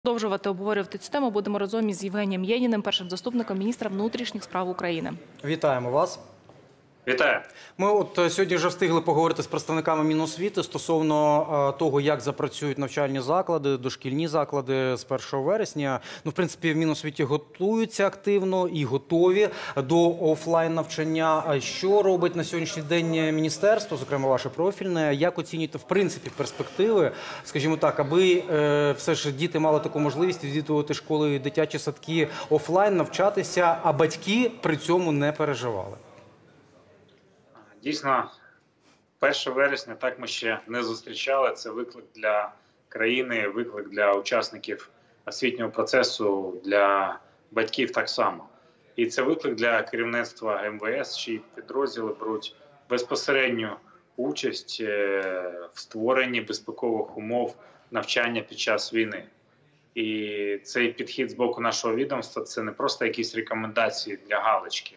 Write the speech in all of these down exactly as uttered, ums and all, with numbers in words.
Продовжувати обговорювати цю тему будемо разом із Євгенієм Єніним, першим заступником міністра внутрішніх справ України. Вітаємо вас. Вітаю. Ми от сьогодні вже встигли поговорити з представниками Міносвіти стосовно того, як запрацюють навчальні заклади, дошкільні заклади з першого вересня. Ну, в принципі, в Міносвіті готуються активно і готові до офлайн-навчання. Що робить на сьогоднішній день міністерство, зокрема ваше профільне? Як оцінюєте, в принципі, перспективи, скажімо так, аби е, все ж діти мали таку можливість відвідувати школи і дитячі садки офлайн, навчатися, а батьки при цьому не переживали? Дійсно, перше вересня так ми ще не зустрічали. Це виклик для країни, виклик для учасників освітнього процесу, для батьків так само. І це виклик для керівництва ем ве ес, чиї підрозділи беруть безпосередню участь в створенні безпекових умов навчання під час війни. І цей підхід з боку нашого відомства – це не просто якісь рекомендації для галочки.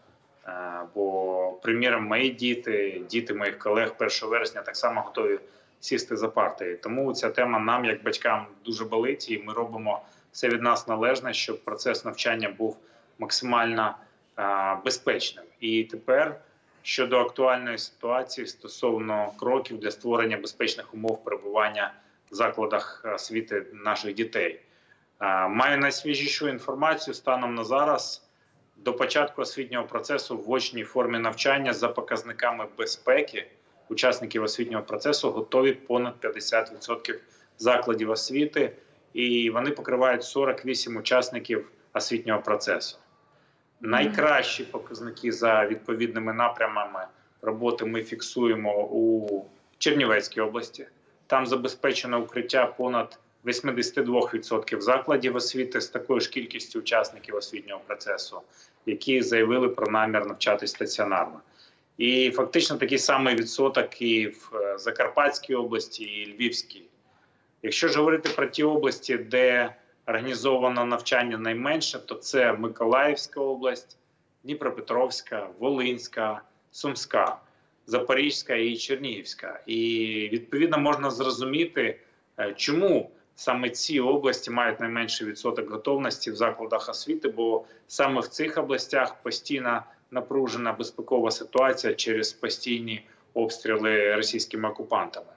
Бо, приміром, мої діти, діти моїх колег першого вересня так само готові сісти за парти. Тому ця тема нам, як батькам, дуже болить, і ми робимо все від нас належне, щоб процес навчання був максимально а, безпечним. І тепер щодо актуальної ситуації стосовно кроків для створення безпечних умов перебування в закладах освіти наших дітей. А, маю найсвіжішу інформацію станом на зараз. До початку освітнього процесу в очній формі навчання за показниками безпеки учасників освітнього процесу готові понад п'ятдесят відсотків закладів освіти, і вони покривають сорок вісім учасників освітнього процесу. Найкращі показники за відповідними напрямами роботи ми фіксуємо у Чернівецькій області. Там забезпечено укриття понад вісімдесят два відсотки закладів освіти з такою ж кількістю учасників освітнього процесу, які заявили про намір навчатись стаціонарно. І фактично такий самий відсоток і в Закарпатській області, і Львівській. Якщо ж говорити про ті області, де організовано навчання найменше, то це Миколаївська область, Дніпропетровська, Волинська, Сумська, Запорізька і Чернігівська. І відповідно можна зрозуміти, чому саме ці області мають найменший відсоток готовності в закладах освіти, бо саме в цих областях постійно напружена безпекова ситуація через постійні обстріли російськими окупантами.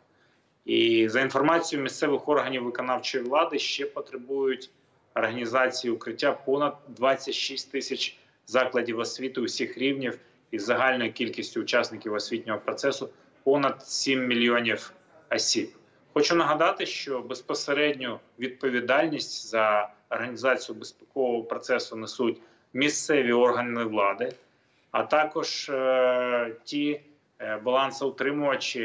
І за інформацією місцевих органів виконавчої влади ще потребують організації укриття понад двадцять шість тисяч закладів освіти усіх рівнів із загальною кількістю учасників освітнього процесу понад сім мільйонів осіб. Хочу нагадати, що безпосередню відповідальність за організацію безпекового процесу несуть місцеві органи влади, а також е, ті е, балансоутримувачі,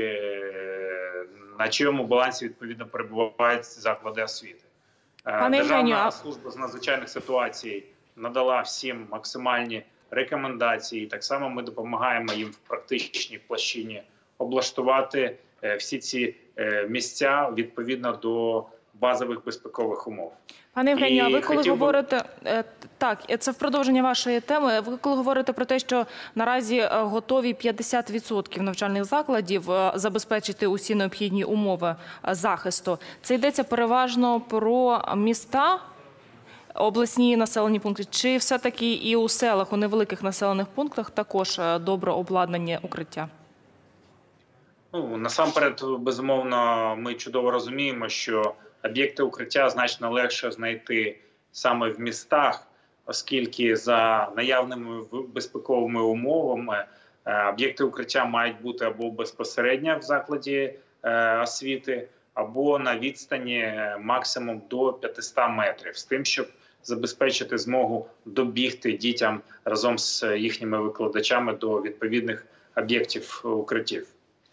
е, на чиєму балансі відповідно перебувають заклади освіти. Е, Державна служба з надзвичайних ситуацій надала всім максимальні рекомендації. Так само ми допомагаємо їм в практичній площині облаштувати всі ці місця відповідно до базових безпекових умов. Пане Євгенію, а ви коли говорите, так, це в продовження вашої теми, ви коли говорите про те, що наразі готові п'ятдесят відсотків навчальних закладів забезпечити усі необхідні умови захисту, це йдеться переважно про міста, обласні населені пункти, чи все-таки і у селах, у невеликих населених пунктах також добре обладнані укриття? Ну, насамперед, безумовно, ми чудово розуміємо, що об'єкти укриття значно легше знайти саме в містах, оскільки за наявними безпековими умовами об'єкти укриття мають бути або безпосередньо в закладі освіти, або на відстані максимум до п'ятисот метрів, з тим, щоб забезпечити змогу добігти дітям разом з їхніми викладачами до відповідних об'єктів укриттів.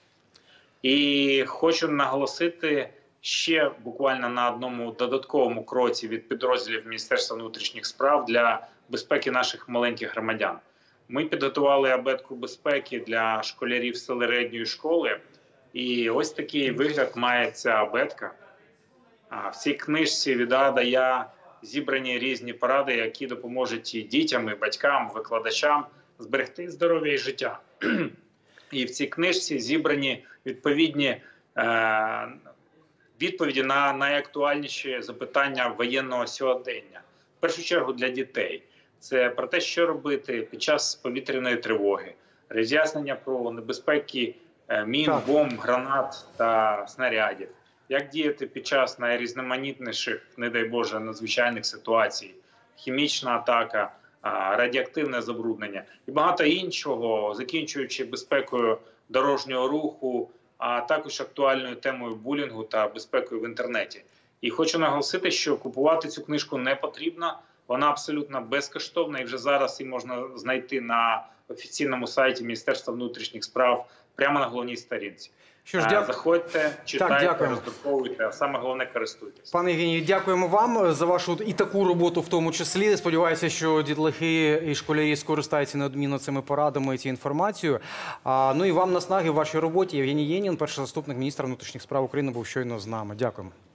І хочу наголосити ще буквально на одному додатковому кроці від підрозділів Міністерства внутрішніх справ для безпеки наших маленьких громадян. Ми підготували абетку безпеки для школярів середньої школи. І ось такий вигляд має ця абетка. В цій книжці від А до Я зібрані різні поради, які допоможуть і дітям, і батькам, викладачам зберегти здоров'я і життя. І в цій книжці зібрані відповідні е, відповіді на найактуальніші запитання воєнного сьогодення. В першу чергу для дітей. Це про те, що робити під час повітряної тривоги, роз'яснення про небезпеки мін, Так. бомб, гранат та снарядів, як діяти під час найрізноманітніших, не дай Боже, надзвичайних ситуацій, хімічна атака, радіоактивне забруднення і багато іншого, закінчуючи безпекою дорожнього руху, а також актуальною темою булінгу та безпекою в інтернеті. І хочу наголосити, що купувати цю книжку не потрібно, вона абсолютно безкоштовна і вже зараз її можна знайти на офіційному сайті Міністерства внутрішніх справ прямо на головній сторінці. Що ж, дя... Заходьте, читайте, дякуємо. роздруковуйте, а саме головне – користуйтесь. Пане Євгенію, дякуємо вам за вашу і таку роботу в тому числі. Сподіваюся, що дітлахи і школярі скористаються неодмінно цими порадами і цією інформацією. А, ну і вам наснаги в вашій роботі. Євгеній Єнін, перший заступник міністра внутрішніх справ України, був щойно з нами. Дякуємо.